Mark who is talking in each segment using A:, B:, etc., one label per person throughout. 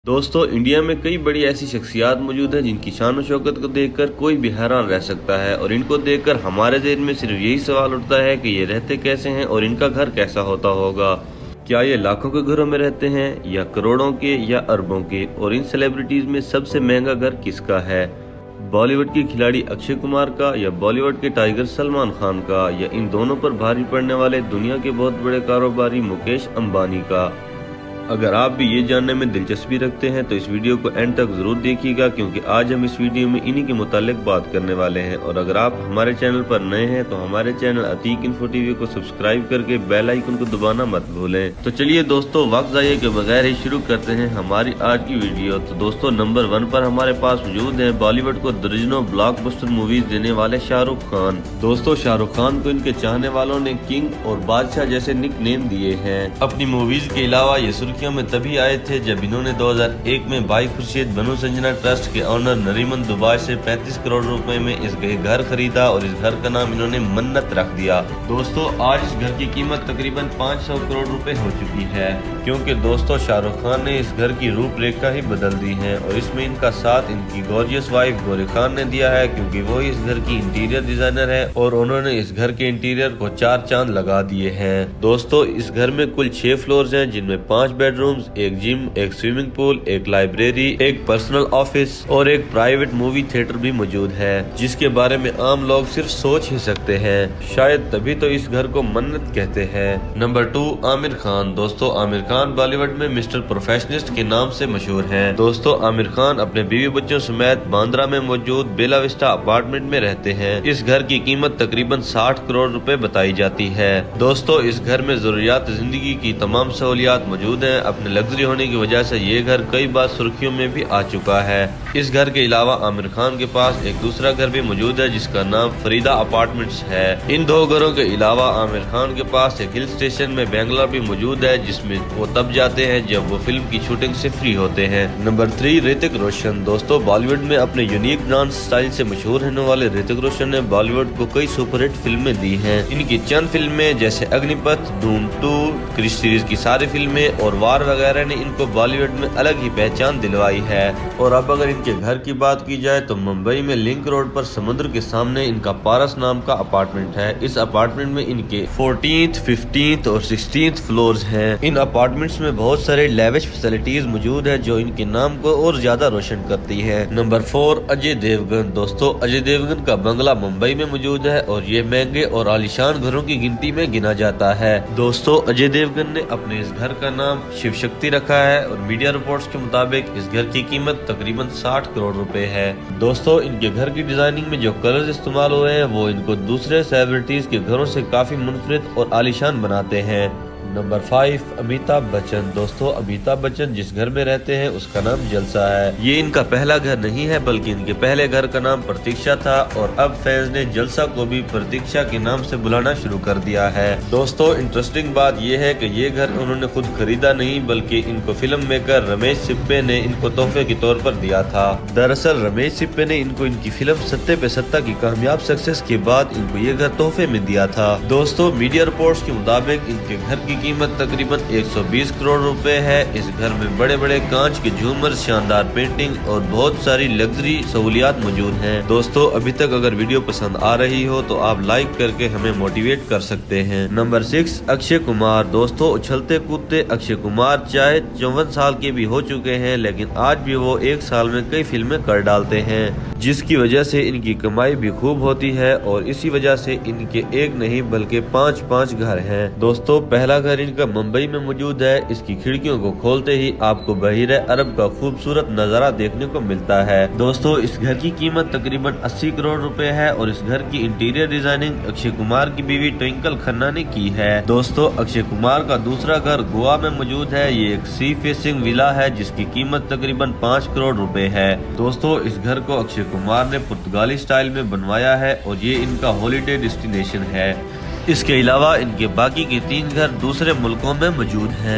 A: दोस्तों, इंडिया में कई बड़ी ऐसी शख्सियात मौजूद हैं जिनकी शान और शौकत को देखकर कोई भी हैरान रह सकता है और इनको देखकर हमारे ज़हन में सिर्फ यही सवाल उठता है कि ये रहते कैसे हैं और इनका घर कैसा होता होगा। क्या ये लाखों के घरों में रहते हैं या करोड़ों के या अरबों के? और इन सेलिब्रिटीज में सबसे महंगा घर किसका है? बॉलीवुड के खिलाड़ी अक्षय कुमार का या बॉलीवुड के टाइगर सलमान खान का या इन दोनों पर भारी पड़ने वाले दुनिया के बहुत बड़े कारोबारी मुकेश अंबानी का? अगर आप भी ये जानने में दिलचस्पी रखते हैं तो इस वीडियो को एंड तक जरूर देखिएगा, क्योंकि आज हम इस वीडियो में इन्हीं के मुतालिक बात करने वाले हैं। और अगर आप हमारे चैनल पर नए हैं तो हमारे चैनल अतीक इन्फो टीवी को सब्सक्राइब करके बेल आइकन को दबाना मत भूलें। तो चलिए दोस्तों, वक्त जाए के बगैर ही शुरू करते हैं हमारी आज की वीडियो। तो दोस्तों, नंबर 1 पर हमारे पास मौजूद है बॉलीवुड को दर्जनों ब्लॉकबस्टर मूवीज देने वाले शाहरुख खान। दोस्तों, शाहरुख खान को इनके चाहने वालों ने किंग और बादशाह जैसे निक नेम दिए हैं। अपनी मूवीज के अलावा ये सुर्खियों में तभी आए थे जब इन्होंने 2001 में भाई खुर्शीद बनु संजना ट्रस्ट के ऑनर नरीमन दुबई से 35 करोड़ रुपए में इस घर खरीदा और इस घर का नाम इन्होंने मन्नत रख दिया। दोस्तों, आज इस घर की कीमत तकरीबन 500 करोड़ रुपए हो चुकी है, क्योंकि दोस्तों शाहरुख खान ने इस घर की रूपरेखा ही बदल दी है और इसमें इनका साथ इनकी गॉर्जियस वाइफ गौरी खान ने दिया है, क्योंकि वो इस घर की इंटीरियर डिजाइनर है और उन्होंने इस घर के इंटीरियर को 4 चांद लगा दिए हैं। दोस्तों, इस घर में कुल 6 फ्लोर्स हैं, जिनमें 5 बेडरूम्स, एक जिम, एक स्विमिंग पूल, एक लाइब्रेरी, एक पर्सनल ऑफिस और एक प्राइवेट मूवी थिएटर भी मौजूद है, जिसके बारे में आम लोग सिर्फ सोच ही सकते हैं। शायद तभी तो इस घर को मन्नत कहते हैं। नंबर 2, आमिर खान। दोस्तों, आमिर खान बॉलीवुड में मिस्टर प्रोफेशनिस्ट के नाम से मशहूर हैं। दोस्तों, आमिर खान अपने बीवी बच्चों समेत बांद्रा में मौजूद बेला विस्टा अपार्टमेंट में रहते हैं। इस घर की कीमत तकरीबन 60 करोड़ रुपए बताई जाती है। दोस्तों, इस घर में जरूरियात जिंदगी की तमाम सहूलियात मौजूद है। अपने लग्जरी होने की वजह से ये घर कई बार सुर्खियों में भी आ चुका है। इस घर के अलावा आमिर खान के पास एक दूसरा घर भी मौजूद है, जिसका नाम फरीदा अपार्टमेंट्स है। इन 2 घरों के अलावा आमिर खान के पास एक हिल स्टेशन में बंगला भी मौजूद है, जिसमें वो तब जाते हैं जब वो फिल्म की शूटिंग से फ्री होते हैं। नंबर 3, ऋतिक रोशन। दोस्तों, बॉलीवुड में अपने यूनिक डांस स्टाइल से मशहूर रहने वाले ऋतिक रोशन ने बॉलीवुड को कई सुपरहिट फिल्में दी हैं। इनकी चंद फिल्में जैसे अग्निपथ, धूम 2, क्रिश सीरीज की सारी फिल्में और वार वगैरह ने इनको बॉलीवुड में अलग ही पहचान दिलवाई है। और अब अगर इनके घर की बात की जाए तो मुंबई में लिंक रोड पर समुद्र के सामने इनका पारस नाम का अपार्टमेंट है। इस अपार्टमेंट में इनके 14th, 15th और 16th फ्लोर्स हैं। इन अपार्टमेंट्स में बहुत सारे लेविश फैसिलिटीज मौजूद है जो इनके नाम को और ज्यादा रोशन करती है। नंबर 4, अजय देवगन। दोस्तों, अजय देवगन का बंगला मुंबई में मौजूद है और ये महंगे और आलीशान घरों की गिनती में गिना जाता है। दोस्तों, अजय देवगन ने अपने इस घर का नाम शिव शक्ति रखा है और मीडिया रिपोर्ट्स के मुताबिक इस घर की कीमत तकरीबन 60 करोड़ रुपए है। दोस्तों, इनके घर की डिजाइनिंग में जो कलर्स इस्तेमाल हुए हैं वो इनको दूसरे सेलिब्रिटीज के घरों से काफी मुनफरिद और आलीशान बनाते हैं। नंबर 5, अमिताभ बच्चन। दोस्तों, अमिताभ बच्चन जिस घर में रहते हैं उसका नाम जलसा है। ये इनका पहला घर नहीं है, बल्कि इनके पहले घर का नाम प्रतीक्षा था और अब फैंस ने जलसा को भी प्रतीक्षा के नाम से बुलाना शुरू कर दिया है। दोस्तों, इंटरेस्टिंग बात यह है कि ये घर उन्होंने खुद खरीदा नहीं, बल्कि इनको फिल्म मेकर रमेश सिप्पे ने इनको तोहफे के तौर पर दिया था। दरअसल रमेश सिप्पे ने इनको इनकी फिल्म सत्ते पे सत्ता की कामयाब सक्सेस के बाद इनको ये घर तोहफे में दिया था। दोस्तों, मीडिया रिपोर्ट्स के मुताबिक इनके घर की कीमत तकरीबन 120 करोड़ रुपए है। इस घर में बड़े बड़े कांच के झूमर, शानदार पेंटिंग और बहुत सारी लग्जरी सहूलियात मौजूद हैं। दोस्तों, अभी तक अगर वीडियो पसंद आ रही हो तो आप लाइक करके हमें मोटिवेट कर सकते हैं। नंबर 6, अक्षय कुमार। दोस्तों, उछलते कूदते अक्षय कुमार चाहे 54 साल के भी हो चुके हैं, लेकिन आज भी वो एक साल में कई फिल्में कर डालते हैं, जिसकी वजह से इनकी कमाई भी खूब होती है और इसी वजह से इनके एक नहीं बल्कि 5 घर हैं। दोस्तों, पहला घर इनका मुंबई में मौजूद है। इसकी खिड़कियों को खोलते ही आपको बहीरे अरब का खूबसूरत नजारा देखने को मिलता है। दोस्तों, इस घर की कीमत तकरीबन 80 करोड़ रुपए है और इस घर की इंटीरियर डिजाइनिंग अक्षय कुमार की बीवी ट्विंकल खन्ना ने की है। दोस्तों, अक्षय कुमार का दूसरा घर गोवा में मौजूद है। ये एक सी फेसिंग विला है जिसकी कीमत तकरीबन 5 करोड़ रुपए है। दोस्तों, इस घर को अक्षय कुमार ने पुर्तगाली स्टाइल में बनवाया है और ये इनका हॉलीडे डेस्टिनेशन है। इसके अलावा इनके बाकी के 3 घर दूसरे मुल्कों में मौजूद हैं।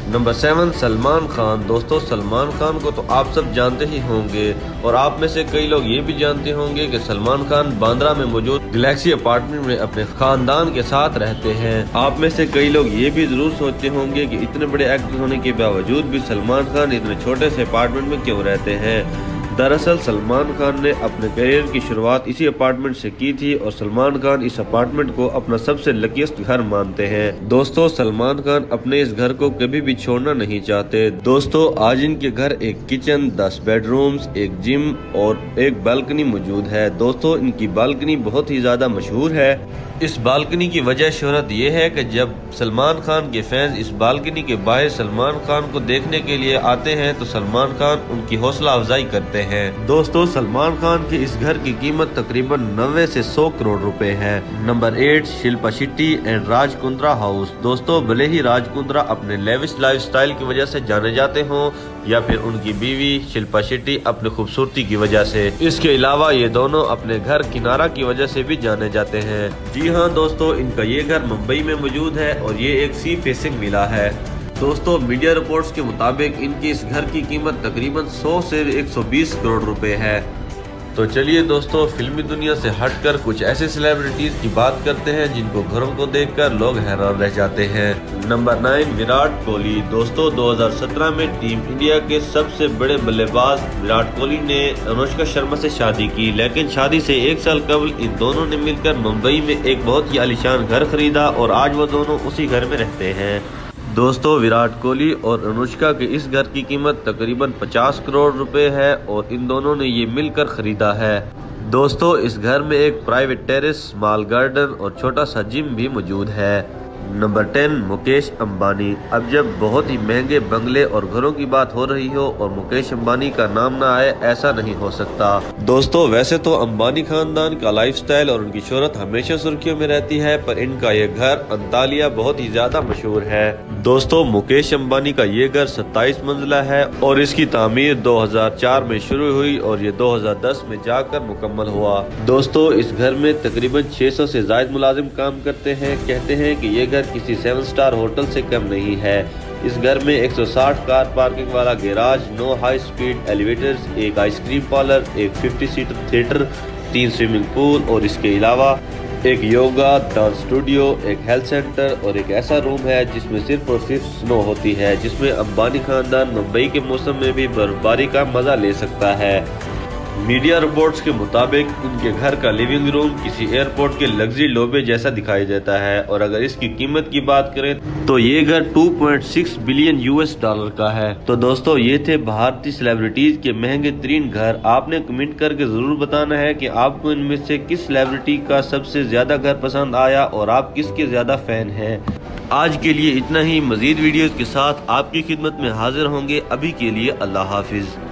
A: नंबर 7 सलमान खान। दोस्तों सलमान खान को तो आप सब जानते ही होंगे और आप में से कई लोग ये भी जानते होंगे कि सलमान खान बांद्रा में मौजूद गैलेक्सी अपार्टमेंट में अपने खानदान के साथ रहते हैं। आप में से कई लोग ये भी जरूर सोचते होंगे कि इतने बड़े एक्टर होने के बावजूद भी सलमान खान इतने छोटे से अपार्टमेंट में क्यों रहते हैं। दरअसल सलमान खान ने अपने करियर की शुरुआत इसी अपार्टमेंट से की थी और सलमान खान इस अपार्टमेंट को अपना सबसे लकीस्ट घर मानते हैं। दोस्तों सलमान खान अपने इस घर को कभी भी छोड़ना नहीं चाहते। दोस्तों आज इनके घर एक किचन, 10 बेडरूम्स, एक जिम और एक बालकनी मौजूद है। दोस्तों इनकी बालकनी बहुत ही ज्यादा मशहूर है। इस बालकनी की वजह शोहरत ये है कि जब सलमान खान के फैंस इस बालकनी के बाहर सलमान खान को देखने के लिए आते हैं तो सलमान खान उनकी हौसला अफजाई करते हैं। दोस्तों सलमान खान के इस घर की कीमत तकरीबन 90 से 100 करोड़ रुपए है। Number 8 Shilpa Shetty and Raj Kundra house. दोस्तों भले ही राज कुंद्रा अपने लेविश लाइफस्टाइल की वजह से जाने जाते हों या फिर उनकी बीवी शिल्पा शेट्टी अपनी खूबसूरती की वजह से, इसके अलावा ये दोनों अपने घर किनारा की वजह से भी जाने जाते हैं। जी हाँ दोस्तों इनका ये घर मुंबई में मौजूद है और ये एक सी फेसिंग विला है। दोस्तों मीडिया रिपोर्ट्स के मुताबिक इनकी इस घर की कीमत तकरीबन 100 से 120 करोड़ रुपए है। तो चलिए दोस्तों फिल्मी दुनिया से हटकर कुछ ऐसे सेलिब्रिटीज की बात करते हैं जिनको घरों को देखकर लोग हैरान रह जाते हैं। नंबर 9 विराट कोहली। दोस्तों 2017 में टीम इंडिया के सबसे बड़े बल्लेबाज विराट कोहली ने अनुष्का शर्मा से शादी की, लेकिन शादी से 1 साल कबल इन दोनों ने मिलकर मुंबई में एक बहुत ही आलीशान घर खरीदा और आज वो दोनों उसी घर में रहते हैं। दोस्तों विराट कोहली और अनुष्का के इस घर की कीमत तकरीबन 50 करोड़ रुपए है और इन दोनों ने ये मिलकर खरीदा है। दोस्तों इस घर में एक प्राइवेट टेरेस, स्मॉल गार्डन और छोटा सा जिम भी मौजूद है। नंबर 10 मुकेश अंबानी। अब जब बहुत ही महंगे बंगले और घरों की बात हो रही हो और मुकेश अंबानी का नाम ना आए ऐसा नहीं हो सकता। दोस्तों वैसे तो अंबानी खानदान का लाइफस्टाइल और उनकी शोहरत हमेशा सुर्खियों में रहती है, पर इनका ये घर अंतालिया बहुत ही ज्यादा मशहूर है। दोस्तों मुकेश अंबानी का ये घर 27 मंजिला है और इसकी तामीर 2004 में शुरू हुई और ये 2010 में जाकर मुकम्मल हुआ। दोस्तों इस घर में तकरीबन 600 से ज्यादा मुलाजिम काम करते हैं। कहते हैं कि ये घर किसी 7 स्टार होटल से कम नहीं है। इस घर में 160 कार पार्किंग वाला गैराज, 9 हाई स्पीड एलिवेटर्स, एक आइसक्रीम पार्लर, एक 50 सीटर थिएटर, 3 स्विमिंग पूल और इसके अलावा एक योगा, डांस स्टूडियो, एक हेल्थ सेंटर और एक ऐसा रूम है जिसमें सिर्फ और सिर्फ स्नो होती है, जिसमें अंबानी खानदान मुंबई के मौसम में भी बर्फबारी का मजा ले सकता है। मीडिया रिपोर्ट्स के मुताबिक इनके घर का लिविंग रूम किसी एयरपोर्ट के लग्जरी लॉबी जैसा दिखाई देता है और अगर इसकी कीमत की बात करें तो ये घर 2.6 बिलियन US डॉलर का है। तो दोस्तों ये थे भारतीय सेलिब्रिटीज के महंगे तरीन घर। आपने कमेंट करके जरूर बताना है कि आपको इनमें से किस सेलिब्रिटी का सबसे ज्यादा घर पसंद आया और आप किसके ज्यादा फैन हैं। आज के लिए इतना ही। मजीद वीडियोस के साथ आपकी खिदमत में हाजिर होंगे। अभी के लिए अल्लाह हाफिज।